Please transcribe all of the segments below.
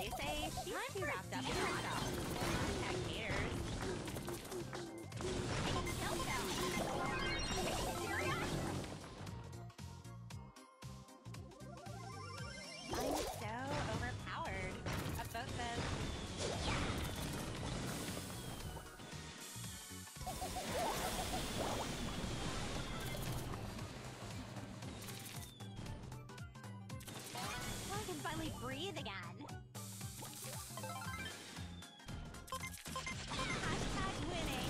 They say she's too wrapped up in herself. Hashtag haters. Kill them. Are you serious? I'm so overpowered. A boat says, I can finally breathe again. Hashtag winning.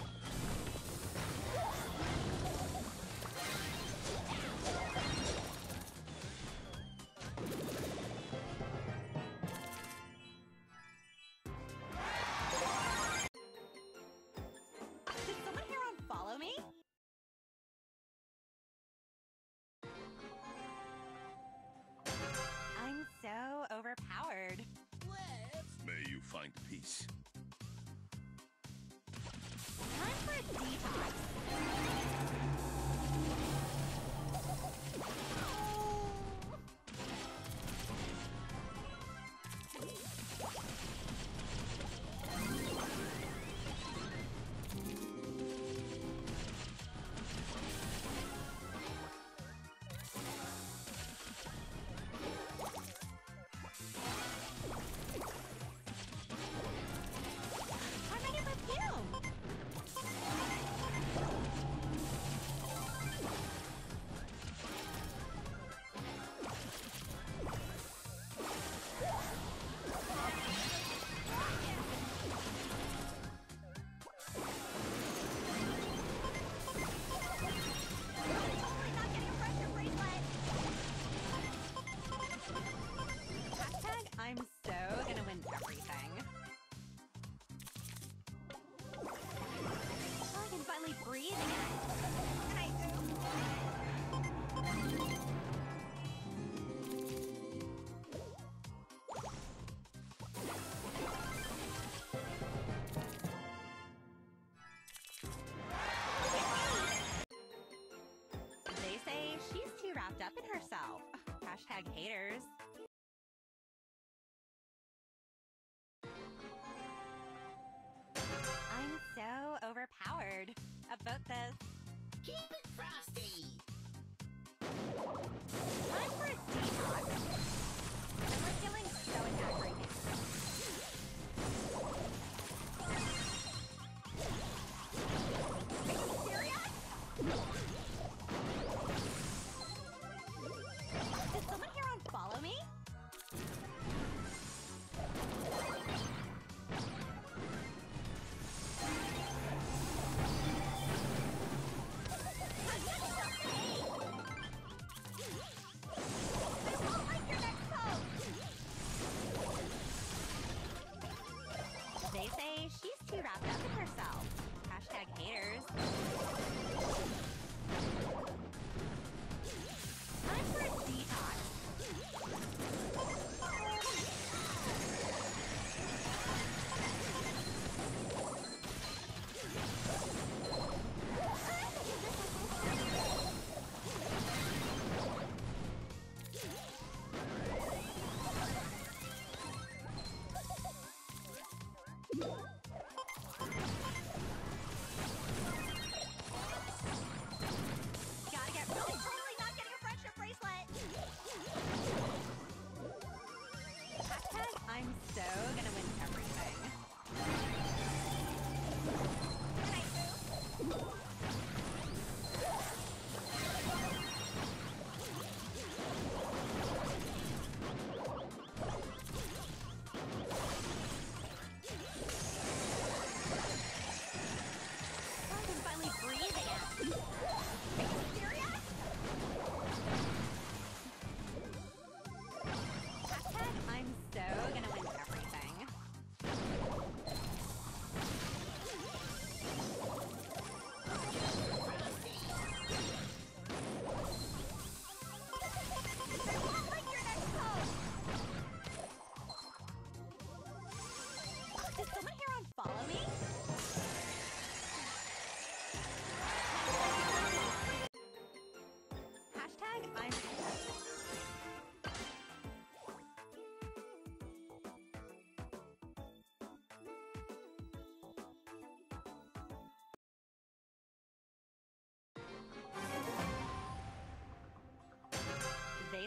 Did someone here unfollow me? I'm so overpowered. May you find peace. Time for a detox. I'm ready for perfume. Totally not getting a pressure bracelet. Hashtag I'm so gonna win everything. Oh, I can finally breathe again. And I do. They say she's too wrapped up in herself. Hashtag haters. I'm so overpowered. A boat says, Keep it frosty! time for a detox. And we're feeling so attacked right now. Are you serious? Did someone here unfollow me? I won't like your next pose! They say she's too wrapped up in herself. Hashtag haters. Time for a detox. Gotta get really totally not getting a friendship bracelet. Hashtag I'm so gonna win everything. And I do. I can finally breathe again. Are you serious? Hashtag I'm so gonna win everything.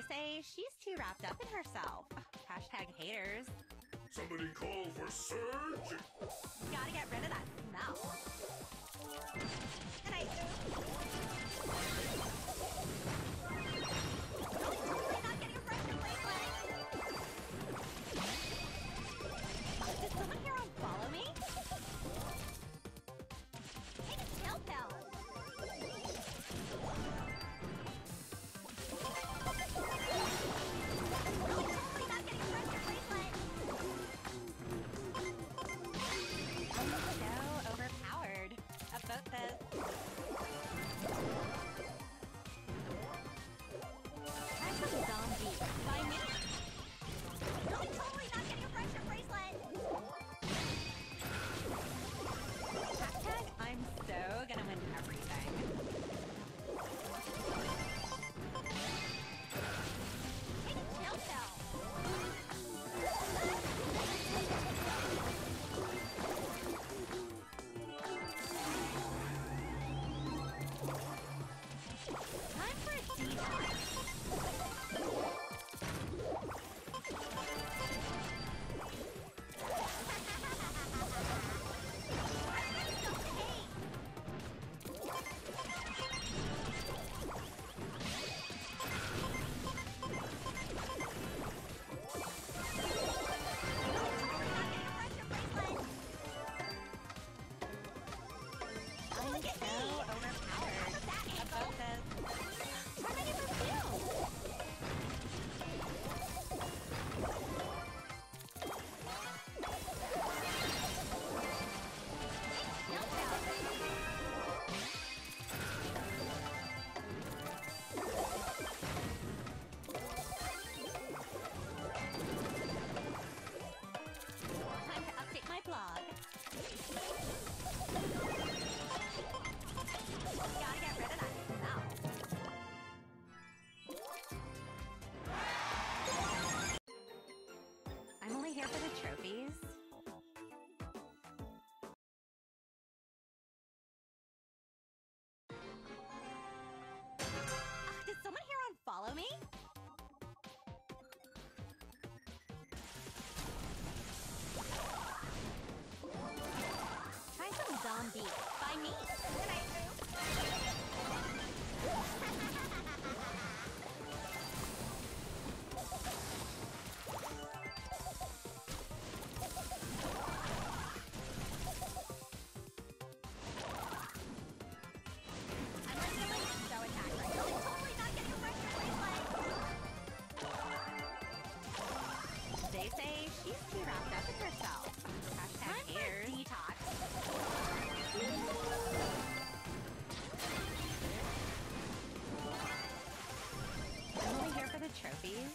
say she's too wrapped up in herself. Hashtag haters. Somebody call for Surge! Gotta get rid of that smell. And I... Totally not getting a pressure bracelet! Did someone here unfollow me? Take a chill pill. Totally not getting a pressure bracelet. I'm so overpowered. About this. I'm a zombie. By me? Really totally not getting a pressure bracelet. Hashtag I'm so gonna win everything. Take a chill pill. Time for a detox. I'm so overpowered. About this. How many reviews? Time to update my blog. Gotta get rid of that smell. I'm only here for the trophies. Did someone here unfollow me? Try some zombie. By me. Can I move? I'm feeling so attacked right now. I'm totally not getting a pressure bracelet. They say she's too wrapped up in herself. Hashtag haters. Detox. I'm only here for the trophies.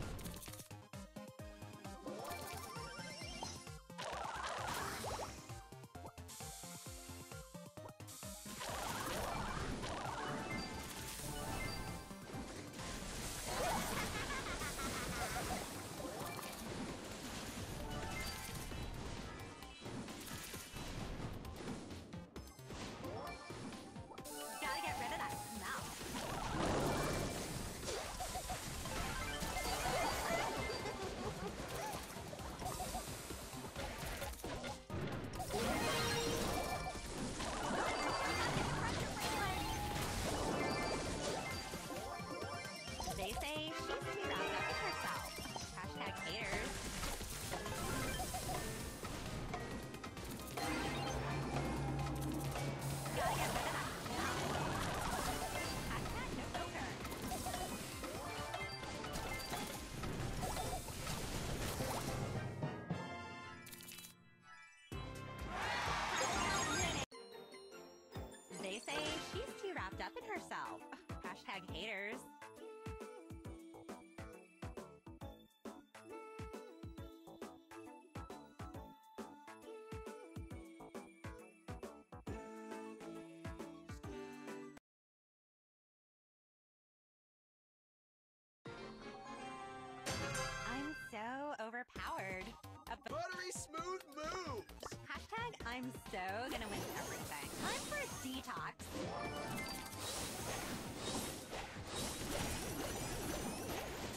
Gotta get rid of that smell. They say she's too wrapped up in herself. Hashtag haters. Gotta get rid of that smell. Hashtag no filter. They say she's too wrapped up in herself. Hashtag haters. I'm so overpowered. Buttery smooth moves! Hashtag I'm so gonna win everything. Time for a detox.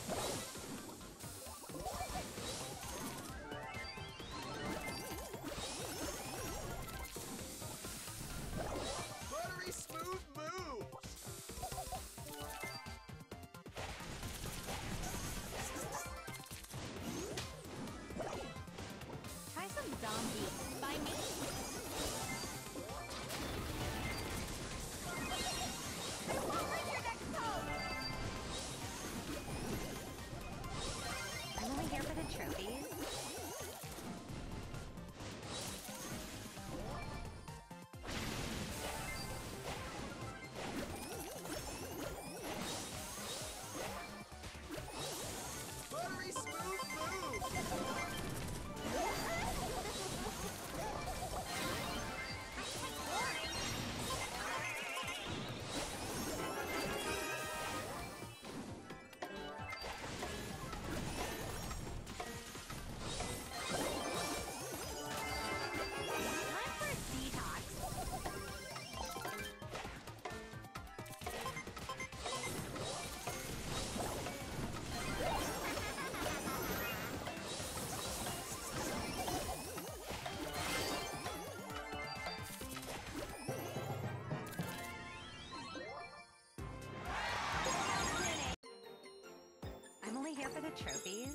trophies?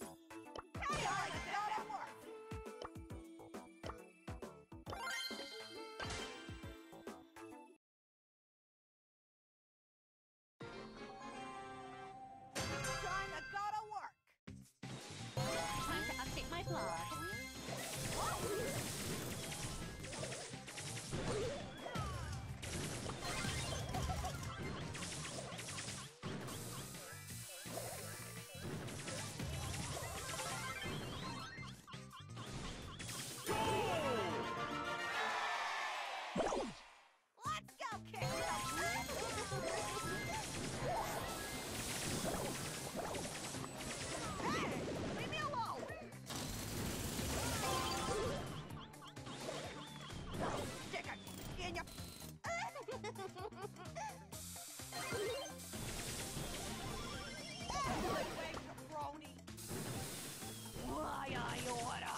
Time to update my blog. Let's go kick some Hey! Leave me alone! Stick it in your... My way, jabroni! Why I order?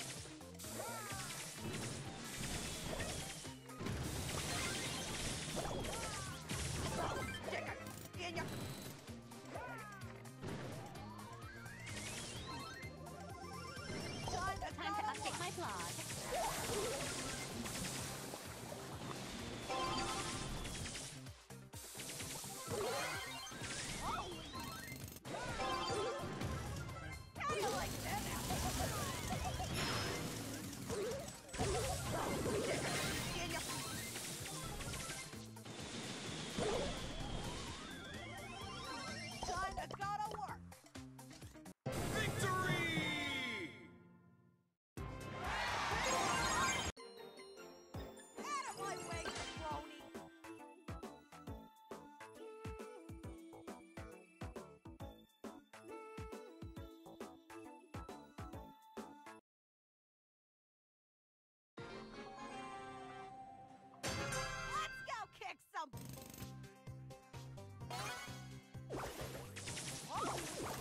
Stick it in your... Time to update my blog. How do you like that in your... Time to go to work! Victory! Out of my way, jabroni! Let's go kick some... Oh!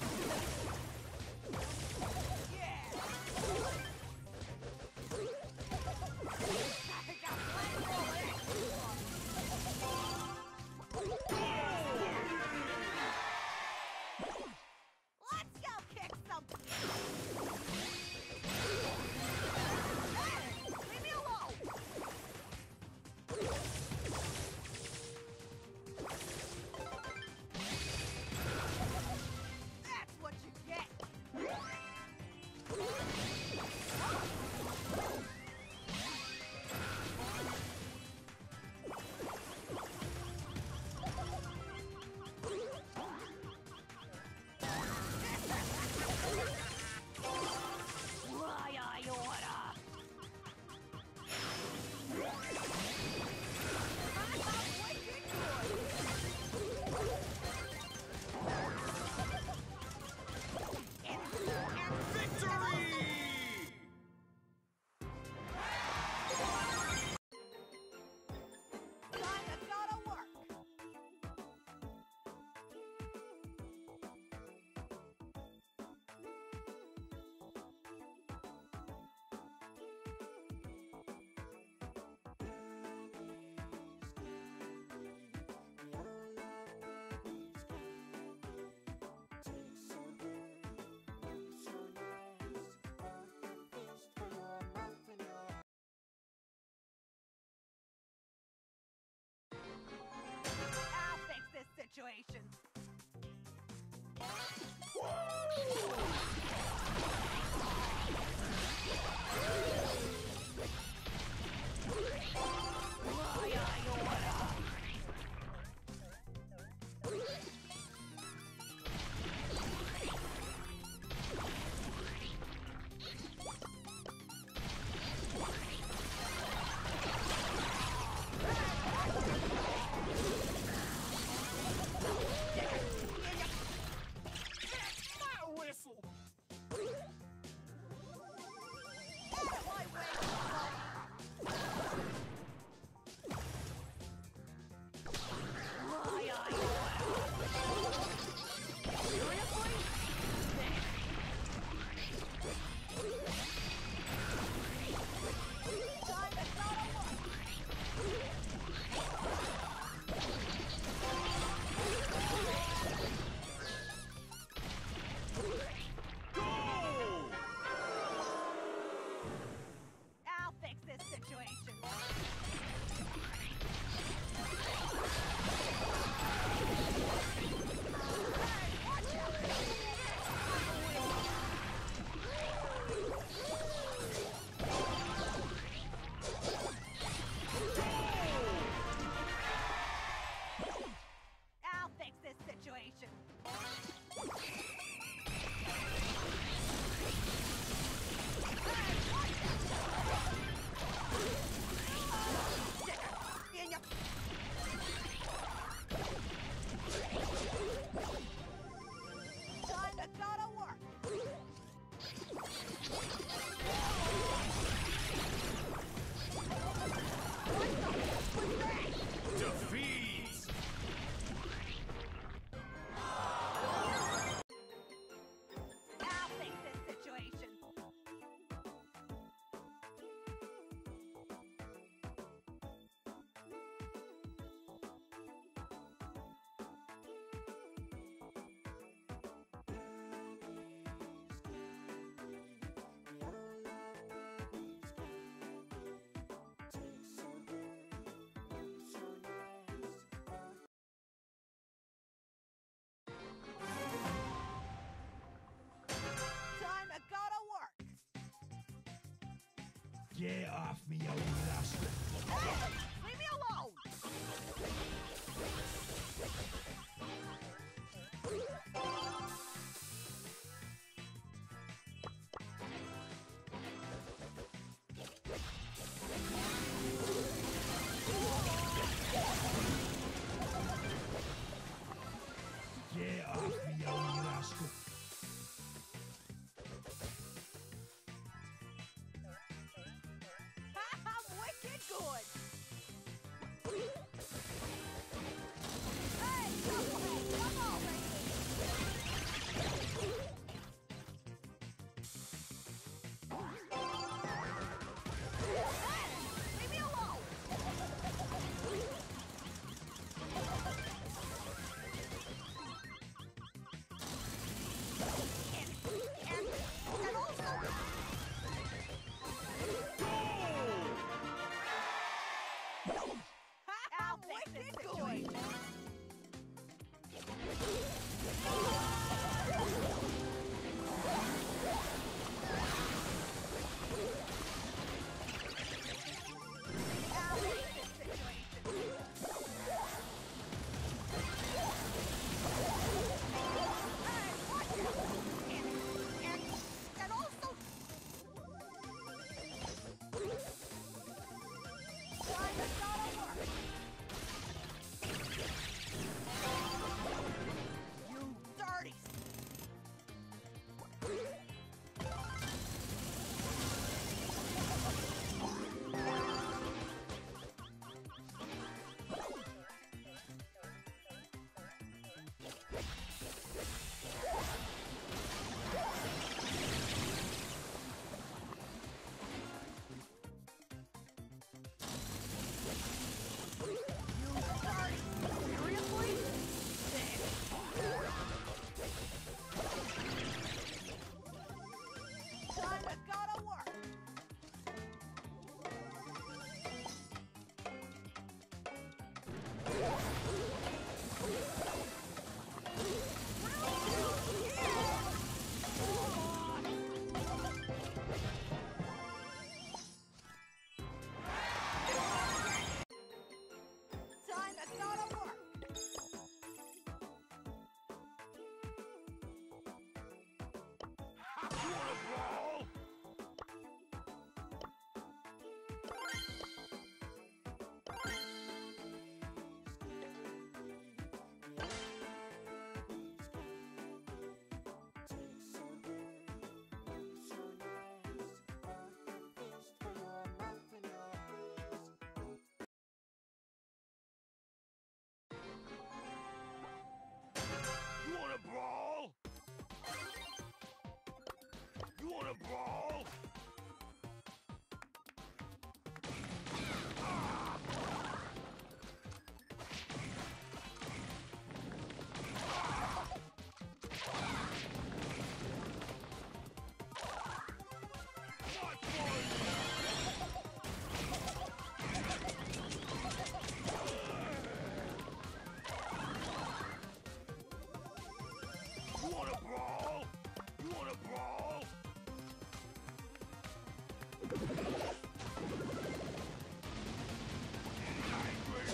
Yeah! I got plenty more Let's go kick some... Hey! Leave me alone! That's what you get! Why I order? I'm wicked Victory! Time to go to work. I'll fix this situation. Why I order? My whistle! Get off me, you rascal! Hey, leave me alone! Get off me, you rascal! I'm wicked good! Hey, Knucklehead, come over here! Hey, leave me alone! And also... I'm wicked good! I'll fix this situation. Hey, watch it! And also... Kinda gotta work. You dirty... Seriously? Kinda gotta work. Kinda gotta work. You wanna brawl? You wanna brawl? You wanna brawl? What You wanna brawl? You wanna brawl? Angry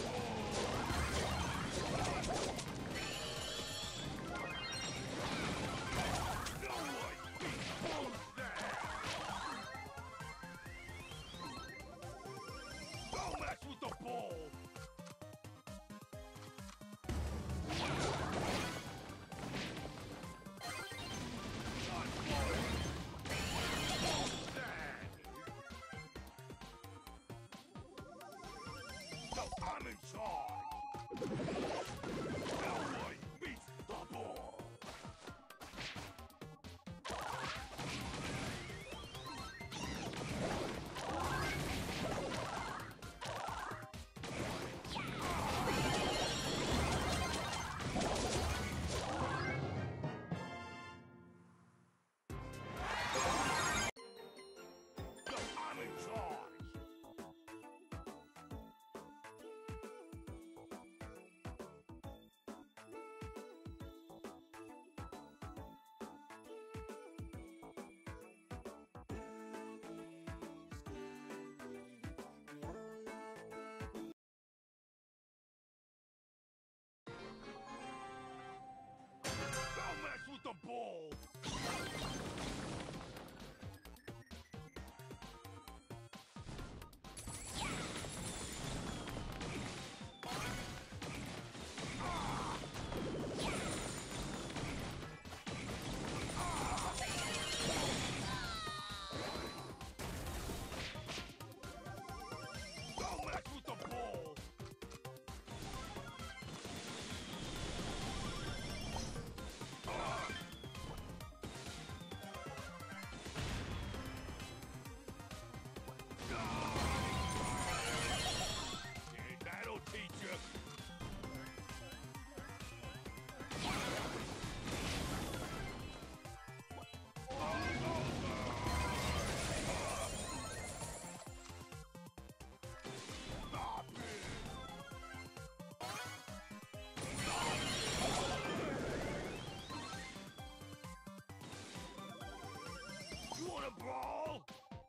No one beats that! Don't mess with the ball! So I'm in charge. No one beats the ball. So I'm in charge. ball! Don't mess with the ball! And that'll teach you. Stop it! You wanna brawl?